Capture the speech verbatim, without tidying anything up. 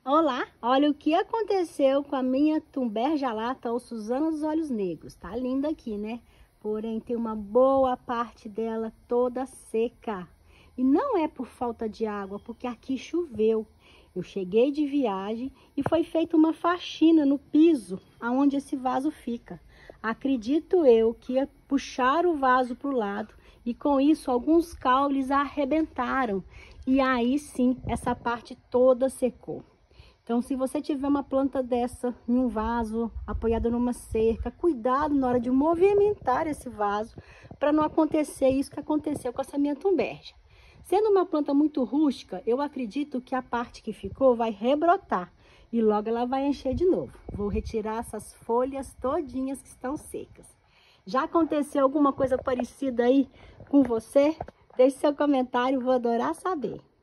Olá, olha o que aconteceu com a minha Thunbergia-lata ou Suzana dos Olhos Negros. Tá linda aqui, né? Porém, tem uma boa parte dela toda seca. E não é por falta de água, porque aqui choveu. Eu cheguei de viagem e foi feita uma faxina no piso, aonde esse vaso fica. Acredito eu que ia puxar o vaso para o lado e com isso alguns caules arrebentaram. E aí sim, essa parte toda secou. Então, se você tiver uma planta dessa em um vaso, apoiada numa cerca, cuidado na hora de movimentar esse vaso, para não acontecer isso que aconteceu com essa minha Thunbergia. Sendo uma planta muito rústica, eu acredito que a parte que ficou vai rebrotar e logo ela vai encher de novo. Vou retirar essas folhas todinhas que estão secas. Já aconteceu alguma coisa parecida aí com você? Deixe seu comentário, vou adorar saber.